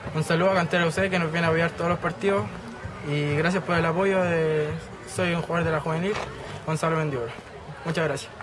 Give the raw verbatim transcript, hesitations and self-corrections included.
Un saludo a Cantera U C que nos viene a apoyar todos los partidos y gracias por el apoyo. De, soy un jugador de la juvenil, Gonzalo Mendiola. Muchas gracias.